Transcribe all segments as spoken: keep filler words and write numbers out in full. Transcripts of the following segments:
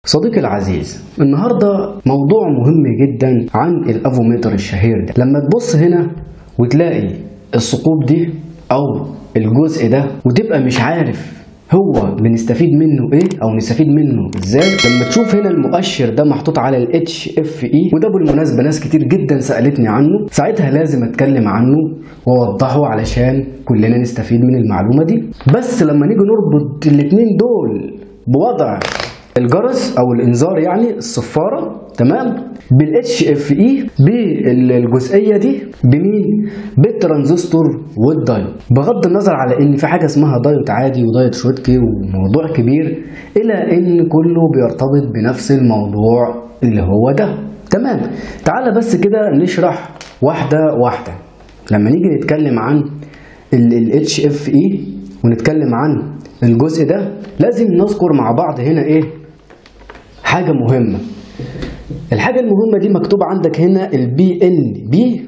صديقي العزيز، النهاردة موضوع مهم جدا عن الافوميتر الشهير ده. لما تبص هنا وتلاقي الثقوب دي او الجزء ده وتبقى مش عارف هو بنستفيد منه ايه او نستفيد منه ازاي، لما تشوف هنا المؤشر ده محطوط على ال اتش اف اي، وده بالمناسبة ناس كتير جدا سألتني عنه، ساعتها لازم اتكلم عنه واوضحه علشان كلنا نستفيد من المعلومة دي. بس لما نيجي نربط الاتنين دول بوضع الجرس او الانذار، يعني الصفاره، تمام، بالاتش اف اي، بالجزئيه دي بمين؟ بالترانزستور والدايود. بغض النظر على ان في حاجه اسمها دايود عادي ودايود شوتكي وموضوع كبير، الى ان كله بيرتبط بنفس الموضوع اللي هو ده، تمام. تعالى بس كده نشرح واحده واحده. لما نيجي نتكلم عن ال اتش اف اي ونتكلم عن الجزء ده، لازم نذكر مع بعض هنا ايه؟ حاجة مهمة. الحاجة المهمة دي مكتوب عندك هنا البي ان بي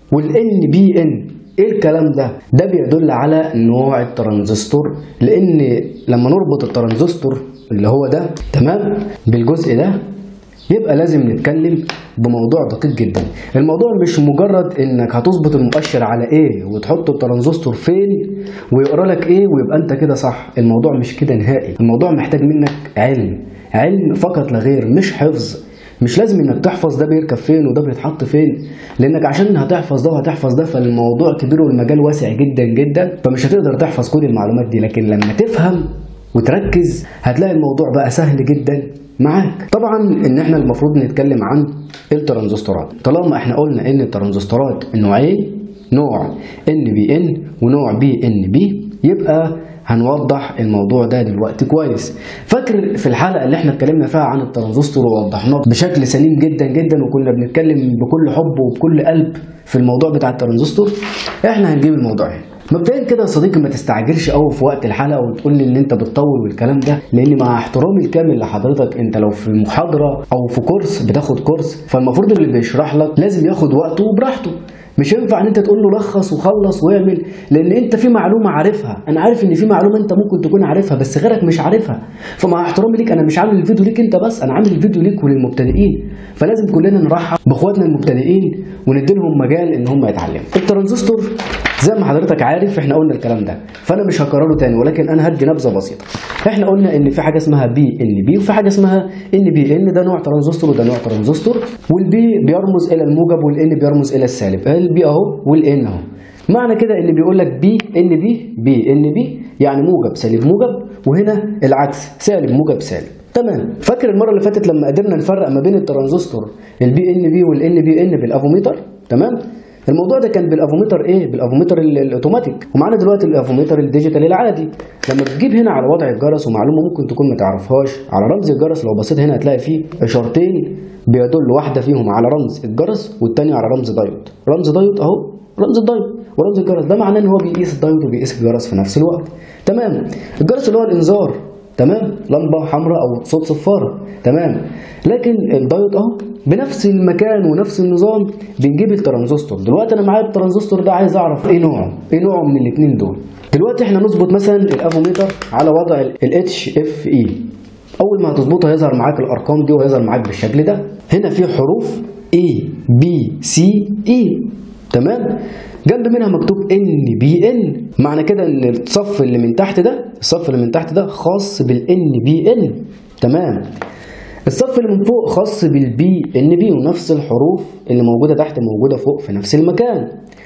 والان بي ان. ايه الكلام ده؟ ده بيدل على نوع الترانزستور، لان لما نربط الترانزستور اللي هو ده، تمام، بالجزء ده، يبقى لازم نتكلم بموضوع دقيق جدا. الموضوع مش مجرد انك هتظبط المؤشر على ايه وتحط الترانزستور فين ويقرا لك ايه ويبقى انت كده صح. الموضوع مش كده نهائي. الموضوع محتاج منك علم، علم فقط لا غير، مش حفظ. مش لازم انك تحفظ ده بيركب فين وده بيتحط فين، لانك عشان هتحفظ ده وهتحفظ ده فالموضوع كبير والمجال واسع جدا جدا، فمش هتقدر تحفظ كل المعلومات دي. لكن لما تفهم وتركز هتلاقي الموضوع بقى سهل جدا معاك. طبعا ان احنا المفروض نتكلم عن الترانزستورات. طالما احنا قلنا ان الترانزستورات نوعين، نوع ان بي ان ونوع بي ان بي، يبقى هنوضح الموضوع ده دلوقتي كويس. فاكر في الحلقه اللي احنا اتكلمنا فيها عن الترانزستور ووضحناه بشكل سليم جدا جدا، وكنا بنتكلم بكل حب وبكل قلب في الموضوع بتاع الترانزستور؟ احنا هنجيب الموضوع هنا. مبدئيا كده يا صديقي، ما تستعجلش قوي في وقت الحلقه وتقول لي ان انت بتطول والكلام ده، لان مع احترامي الكامل لحضرتك، انت لو في محاضره او في كورس بتاخد كورس، فالمفروض اللي بيشرح لك لازم ياخد وقته وبراحته. مش ينفع ان انت تقول له لخص وخلص واعمل، لان انت في معلومه عارفها. انا عارف ان في معلومه انت ممكن تكون عارفها بس غيرك مش عارفها، فمع احترامي ليك انا مش عامل الفيديو ليك انت بس، انا عامل الفيديو ليك وللمبتدئين، فلازم كلنا نرحب باخواتنا المبتدئين ونديلهم مجال ان هم يتعلموا. الترانزستور زي ما حضرتك عارف احنا قلنا الكلام ده، فانا مش هكرره تاني، ولكن انا هدي نبذه بسيطه. احنا قلنا ان في حاجه اسمها بي ان بي وفي حاجه اسمها ان بي ان. ده نوع ترانزستور وده نوع ترانزستور، والبي بيرمز الى الموجب والان بيرمز الى السالب. البي اهو والان اهو. معنى كده اللي بيقول لك بي ان بي، بي ان بي يعني موجب سالب موجب، وهنا العكس، سالب موجب سالب، تمام. فاكر المره اللي فاتت لما قدرنا نفرق ما بين الترانزستور البي ان بي والان بي ان بالافوميتر، تمام؟ الموضوع ده كان بالافوميتر ايه؟ بالافوميتر الاوتوماتيك. ومعانا دلوقتي الافوميتر الديجيتال العادي. لما بتجيب هنا على وضع الجرس، ومعلومه ممكن تكون ما تعرفهاش، على رمز الجرس لو بصيت هنا هتلاقي فيه اشارتين بيدل واحده فيهم على رمز الجرس والثانيه على رمز دايود. رمز دايود اهو، رمز الدايود، ورمز الجرس ده معناه ان هو بيقيس الدايود وبيقيس الجرس في نفس الوقت، تمام. الجرس اللي هو الانذار، تمام، لمبه حمراء او صوت صفاره، تمام. لكن الدايود اهو بنفس المكان ونفس النظام بنجيب الترانزستور. دلوقتي انا معايا الترانزستور ده، عايز اعرف ايه نوعه، ايه نوعه من الاثنين دول. دلوقتي احنا نظبط مثلا الافوميتر على وضع ال اتش اف اي. اول ما هتظبطه هيظهر معاك الارقام دي وهيظهر معاك بالشكل ده. هنا في حروف A B C E، تمام. جنب منها مكتوب ان بي ان. معنى كده ان الصف اللي من تحت ده، الصف اللي من تحت ده خاص بالان بي ان، تمام. الصف اللي من فوق خاص بالبي ان بي، ونفس الحروف اللي موجوده تحت موجوده فوق في نفس المكان.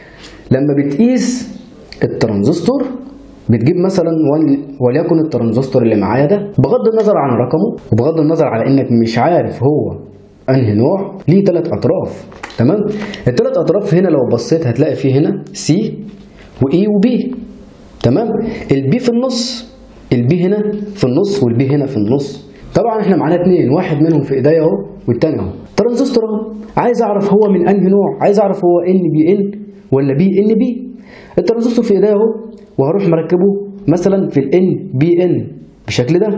لما بتقيس الترانزستور بتجيب مثلا وليكن الترانزستور اللي معايا ده، بغض النظر عن رقمه وبغض النظر على انك مش عارف هو انهي نوع، ليه ثلاث اطراف، تمام. الثلاث اطراف هنا لو بصيت هتلاقي فيه هنا سي واي وبي، تمام. البي في النص، البي هنا في النص والبي هنا في النص. طبعا احنا معانا اثنين، واحد منهم في ايديا اهو والثاني اهو. ترانزستور اهو، عايز اعرف هو من انهي نوع، عايز اعرف هو ان بي ان ولا بي ان بي. الترانزستور في ايديا اهو، وهروح مركبه مثلا في الان بي ان بالشكل ده.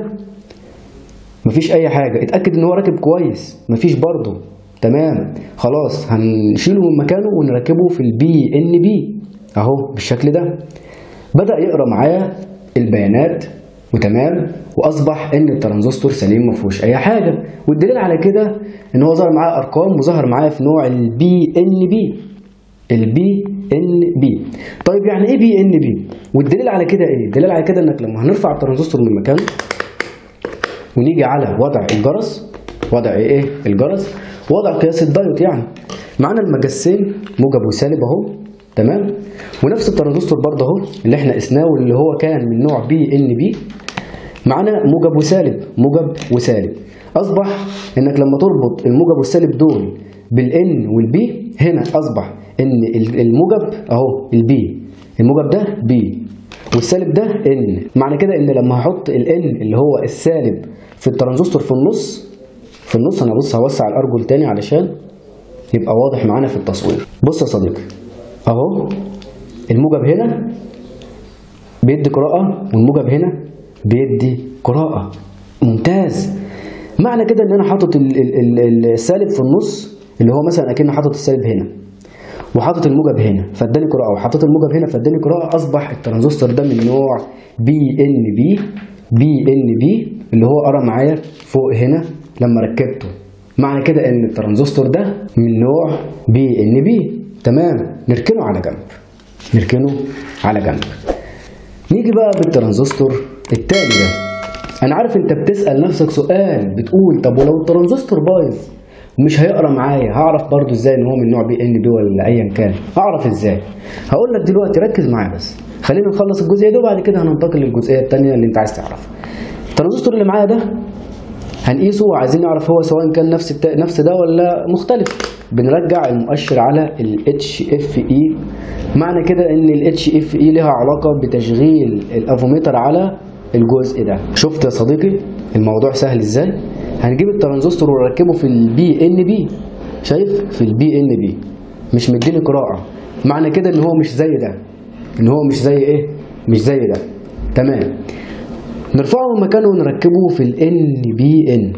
مفيش اي حاجه، اتاكد ان هو راكب كويس، مفيش برضه، تمام. خلاص هنشيله من مكانه ونركبه في البي ان بي اهو بالشكل ده. بدا يقرا معايا البيانات وتمام، واصبح ان الترانزستور سليم ما فيهوش اي حاجه. والدليل على كده ان هو ظهر معاه ارقام وظهر معاه في نوع البي ان بي. البي ان بي. طيب يعني ايه بي ان بي؟ والدليل على كده ايه؟ الدليل على كده انك لما هنرفع الترانزستور من مكانه ونيجي على وضع الجرس، وضع ايه؟ الجرس، وضع قياس الدايود. يعني معانا المجسين موجب وسالب اهو، تمام؟ ونفس الترانزستور برضه اهو اللي احنا قسناه واللي هو كان من نوع بي ان بي، معانا موجب وسالب، موجب وسالب. اصبح انك لما تربط الموجب والسالب دول بالان والبي، هنا اصبح ان الموجب اهو البي، الموجب ده بي والسالب ده ان. معنى كده ان لما هحط الان اللي هو السالب في الترانزستور في النص، في النص انا بص هوسع الارجل تاني علشان يبقى واضح معانا في التصوير. بص يا صديقي اهو الموجب هنا بيدي قراءة والموجب هنا بيدي قراءة. ممتاز. معنى كده ان انا حاطط السالب في النص اللي هو مثلا اكن حاطط السالب هنا وحاطط الموجب هنا فاداني قراءة، وحاطط الموجب هنا فاداني قراءة. اصبح الترانزستور ده من نوع بي ان بي. بي ان بي اللي هو قرا معايا فوق هنا لما ركبته. معنى كده ان الترانزستور ده من نوع بي ان بي. تمام. نركنه على جنب، نركنه على جنب. نيجي بقى بالترانزستور التاني ده. انا عارف انت بتسأل نفسك سؤال، بتقول طب ولو الترانزستور بايظ ومش هيقرا معايا هعرف برضو ازاي ان هو من نوع بي ان بي ولا ايا كان؟ هعرف ازاي؟ هقول لك دلوقتي، ركز معايا بس، خلينا نخلص الجزئيه دي وبعد كده هننتقل للجزئيه الثانيه اللي انت عايز تعرفها. الترانزستور اللي معايا ده هنقيسه وعايزين نعرف هو سواء كان نفس الت... نفس ده ولا مختلف. بنرجع المؤشر على ال اتش اف اي. معنى كده ان ال اتش اف اي لها علاقه بتشغيل الافوميتر على الجزء ده. شفت يا صديقي الموضوع سهل ازاي؟ هنجيب الترانزستور ونركبه في البي ان بي. شايف؟ في البي ان بي مش مديني قراءه. معنى كده ان هو مش زي ده، ان هو مش زي ايه؟ مش زي ده. تمام. نرفعه من مكانه ونركبه في ال ان بي ان.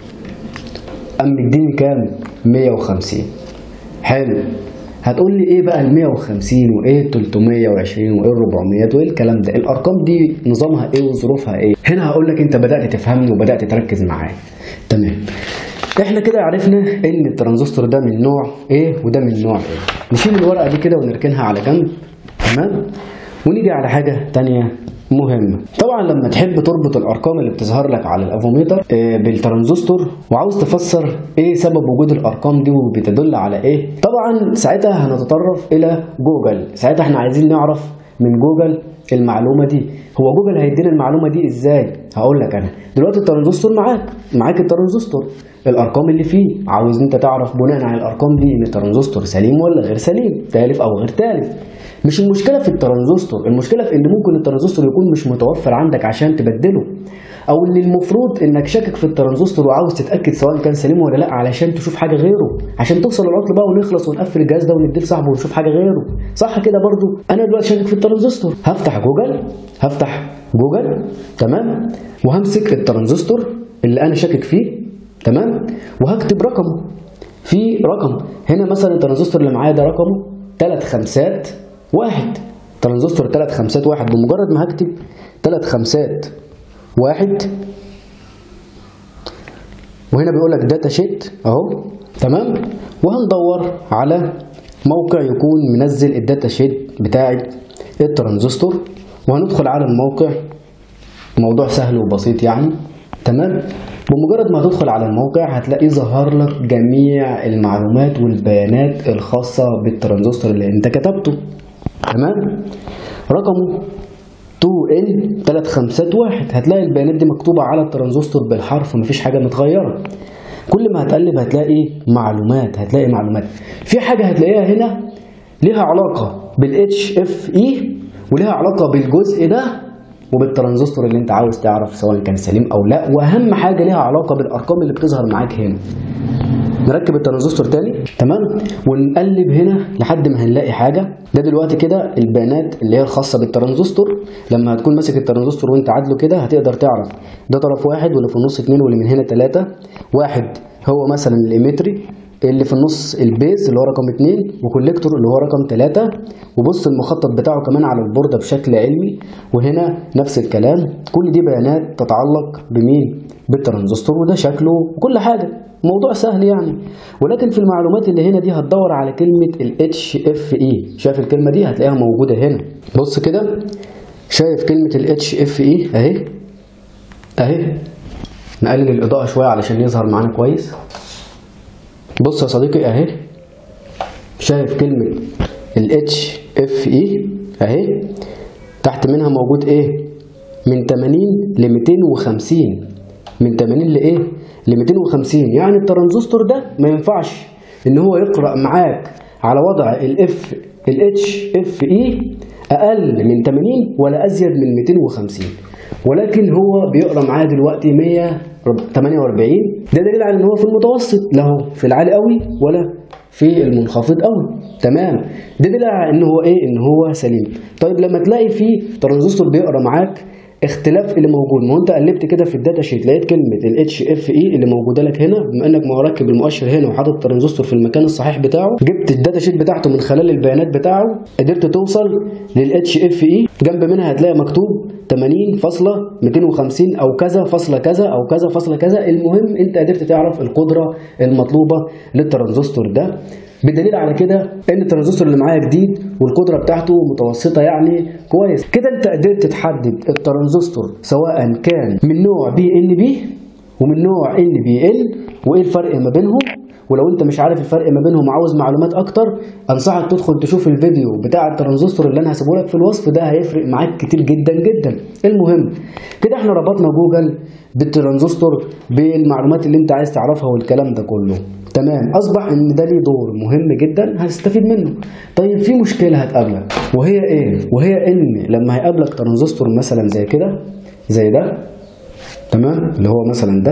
قام مديني كام؟ مية وخمسين. حلو. هتقول لي ايه بقى ال مية وخمسين وايه ال تلتمية وعشرين وايه ال اربعمية وايه الكلام ده؟ الارقام دي نظامها ايه وظروفها ايه؟ هنا هقول لك انت بدات تفهمني وبدات تركز معايا. تمام. احنا كده عرفنا ان الترانزستور ده من نوع ايه وده من نوع ايه. نشيل الورقه دي كده ونركنها على جنب. تمام. ونيجي على حاجه ثانيه مهمة. طبعا لما تحب تربط الارقام اللي بتظهر لك على الافوميتر بالترانزستور وعاوز تفسر ايه سبب وجود الارقام دي وبتدل على ايه، طبعا ساعتها هنتطرف الى جوجل. ساعتها احنا عايزين نعرف من جوجل المعلومة دي. هو جوجل هيدينا المعلومة دي ازاي؟ هقول لك انا دلوقتي الترانزستور معاك، معاك الترانزستور، الارقام اللي فيه، عاوز انت تعرف بناء على الارقام دي ان الترانزستور سليم ولا غير سليم، تالف او غير تالف. مش المشكلة في الترانزستور، المشكلة في ان ممكن الترانزستور يكون مش متوفر عندك عشان تبدله، او ان المفروض انك شاكك في الترانزستور وعاوز تتأكد سواء كان سليم ولا لا علشان تشوف حاجة غيره، عشان توصل للعطل بقى ونخلص ونقفل الجهاز ده ونديه لصاحبه ونشوف حاجة غيره. صح كده؟ برضو انا دلوقتي شاكك في الترانزستور، هفتح جوجل، هفتح جوجل تمام، وهمسك الترانزستور اللي انا شاكك فيه تمام، وهكتب رقمه. في رقم هنا مثلا الترانزستور اللي معايا ده رقمه تلات خمسات واحد. ترانزستور تلات خمسات واحد. بمجرد ما هكتب تلات خمسات واحد وهنا بيقول لك داتا شيت اهو تمام، وهندور على موقع يكون منزل الداتا شيت بتاعه الترانزستور وهندخل على الموقع. موضوع سهل وبسيط يعني تمام. بمجرد ما تدخل على الموقع هتلاقي ظهر لك جميع المعلومات والبيانات الخاصة بالترانزستور اللي انت كتبته تمام. رقمه تو ان تلات خمسات واحد. هتلاقي البيانات دي مكتوبة على الترانزستور بالحرف، مفيش حاجة متغيرة. كل ما هتقلب هتلاقي معلومات، هتلاقي معلومات. في حاجة هتلاقيها هنا ليها علاقة بالاتش اف اي وليها علاقة بالجزء ده وبالترانزستور اللي انت عاوز تعرف سواء كان سليم او لا، واهم حاجة ليها علاقة بالارقام اللي بتظهر معاك هنا. نركب الترانزستور تاني تمام ونقلب هنا لحد ما هنلاقي حاجة. ده دلوقتي كده البيانات اللي هي الخاصة بالترانزستور. لما هتكون ماسك الترانزستور وانت عادله كده هتقدر تعرف ده طرف واحد واللي في النص اتنين واللي من هنا تلاتة. واحد هو مثلا الإيمتري، اللي في النص البيز اللي هو رقم اتنين، وكوليكتور اللي هو رقم تلاتة. وبص المخطط بتاعه كمان على البوردة بشكل علمي، وهنا نفس الكلام. كل دي بيانات تتعلق بمين؟ بالترانزستور، وده شكله وكل حاجة. موضوع سهل يعني. ولكن في المعلومات اللي هنا دي هتدور على كلمة ال اتش اف اي. شايف الكلمة دي؟ هتلاقيها موجودة هنا. بص كده، شايف كلمة ال اتش اف اي اهي اهي. نقلل الإضاءة شوية علشان يظهر معانا كويس. بص يا صديقي اهي، شايف كلمة ال اتش اف اي اهي، تحت منها موجود ايه؟ من تمانين ل ميتين وخمسين. من تمانين لايه؟ ل ميتين وخمسين. يعني الترانزستور ده ما ينفعش ان هو يقرأ معاك على وضع الاف ال اتش اف اي اقل من تمانين ولا ازيد من ميتين وخمسين، ولكن هو بيقرأ معاه دلوقتي مية وتمانية واربعين. ده دليل على ان هو في المتوسط، لا هو في العالي قوي ولا في المنخفض قوي. تمام، ده دليل على ان هو ايه؟ ان هو سليم. طيب لما تلاقي فيه ترانزستور بيقرأ معاك اختلاف اللي موجود، ما هو انت قلبت كده في الداتا شيت لقيت كلمه ال اتش اف اي اللي موجوده لك هنا، بما انك مركب المؤشر هنا وحاطط الترانزستور في المكان الصحيح بتاعه، جبت الداتا شيت بتاعته من خلال البيانات بتاعه، قدرت توصل لل اتش اف اي. جنب منها هتلاقي مكتوب تمانين فاصلة ميتين وخمسين او كذا فاصلة كذا او كذا فاصلة كذا. المهم انت قدرت تعرف القدره المطلوبه للترانزستور ده. بدليل على كده ان الترانزستور اللي معايا جديد والقدره بتاعته متوسطه، يعني كويس كده. انت قدرت تحدد الترانزستور سواء كان من نوع بي ان بي ومن نوع ان بي ال، وايه الفرق ما بينهم. ولو انت مش عارف الفرق ما بينهم وعاوز معلومات اكتر، انصحك تدخل تشوف الفيديو بتاع الترانزستور اللي انا هسيبه لك في الوصف، ده هيفرق معاك كتير جدا جدا. المهم كده احنا ربطنا جوجل بالترانزستور بالمعلومات اللي انت عايز تعرفها والكلام ده كله. تمام، اصبح ان ده ليه دور مهم جدا هتستفيد منه. طيب في مشكله هتقابلك، وهي ايه؟ وهي ان لما هيقابلك ترانزستور مثلا زي كده، زي ده، تمام، اللي هو مثلا ده،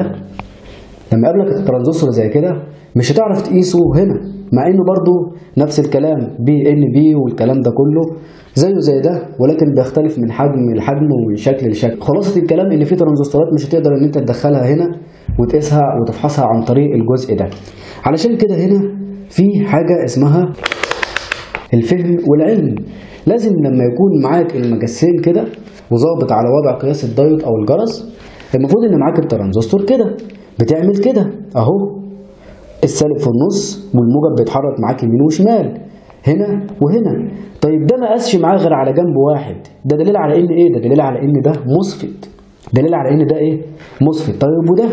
لما يقابلك الترانزستور زي كده مش هتعرف تقيسه هنا، مع انه برضو نفس الكلام بي ان بي والكلام ده كله زيه زي ده، ولكن بيختلف من حجم لحجم ومن شكل لشكل. خلاصه الكلام ان في ترانزستورات مش هتقدر ان انت تدخلها هنا وتقيسها وتفحصها عن طريق الجزء ده. علشان كده هنا في حاجه اسمها الفهم والعلم. لازم لما يكون معاك المجسين كده وظابط على وضع قياس الدايود او الجرس، المفروض ان معاك الترانزستور كده بتعمل كده اهو، السالب في النص والموجب بيتحرك معاك يمين وشمال هنا وهنا. طيب ده ما قاسش معاه غير على جنب واحد، ده دليل على ان ايه؟ ده دليل على ان ده مصفت، دليل على ان ده ايه؟ مصفت. طيب وده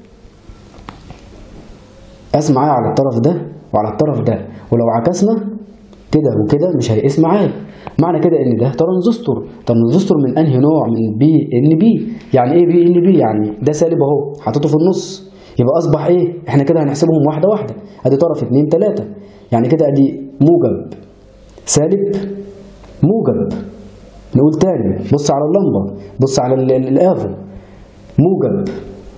قاس معايا على الطرف ده وعلى الطرف ده، ولو عكسنا كده وكده مش هيقيس معايا. معنى كده ان ده ترانزستور. ترانزستور من انهي نوع؟ من بي ان بي. يعني ايه بي ان بي؟ يعني ده سالب اهو حطيته في النص، يبقى اصبح ايه؟ احنا كده هنحسبهم واحده واحده. ادي طرف اتنين تلاته، يعني كده ادي موجب سالب موجب. نقول تاني، بص على اللمبه، بص على الافو، موجب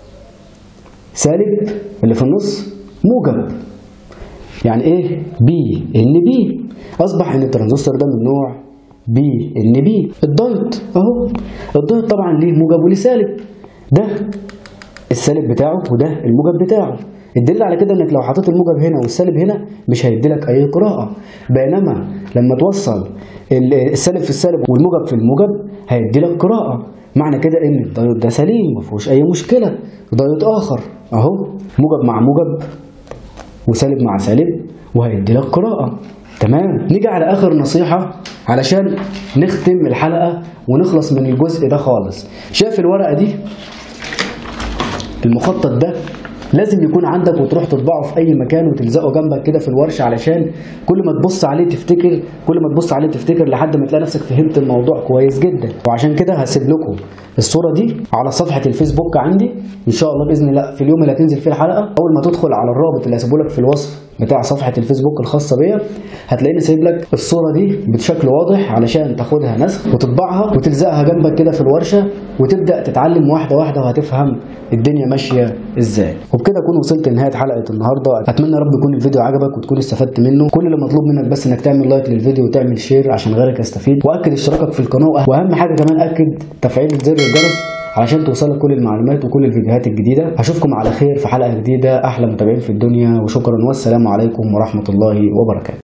سالب اللي في النص موجب، يعني ايه؟ بي ان بي. اصبح ان الترانزستور ده من نوع بي ان بي. الدايود اهو، الدايود طبعا ليه موجب وليه سالب، ده السالب بتاعه وده الموجب بتاعه. الدليل على كده انك لو حطيت الموجب هنا والسالب هنا مش هيديلك اي قراءه، بينما لما توصل السالب في السالب والموجب في الموجب هيديلك قراءه. معنى كده ان الدايود ده سليم ما فيهوش اي مشكله. دايود اخر اهو، موجب مع موجب وسالب مع سالب وهيديلك قراءه. تمام، نيجي على اخر نصيحه علشان نختم الحلقه ونخلص من الجزء ده خالص. شايف الورقه دي؟ المخطط ده لازم يكون عندك وتروح تطبعه في اي مكان وتلزقه جنبك كده في الورشه، علشان كل ما تبص عليه تفتكر، كل ما تبص عليه تفتكر لحد ما تلاقي نفسك فهمت الموضوع كويس جدا. وعشان كده هسيب لكم الصوره دي على صفحه الفيسبوك عندي ان شاء الله باذن الله في اليوم اللي هتنزل فيه الحلقه. اول ما تدخل على الرابط اللي هسيبه لك في الوصف بتاع صفحه الفيسبوك الخاصه بيا هتلاقيني سايب لك الصوره دي بشكل واضح علشان تاخدها نسخ وتطبعها وتلزقها جنبك كده في الورشه وتبدا تتعلم واحده واحده وهتفهم الدنيا ماشيه ازاي. وبكده اكون وصلت لنهايه حلقه النهارده. اتمنى يا رب يكون الفيديو عجبك وتكون استفدت منه. كل اللي مطلوب منك بس انك تعمل لايك للفيديو وتعمل شير عشان غيرك يستفيد، واكد اشتراكك في القناه، واهم حاجه كمان اكد تفعيل زر الجرس علشان توصلك كل المعلومات وكل الفيديوهات الجديده. هشوفكم على خير في حلقه جديده. احلى متابعين في الدنيا، وشكرا والسلام عليكم ورحمه الله وبركاته.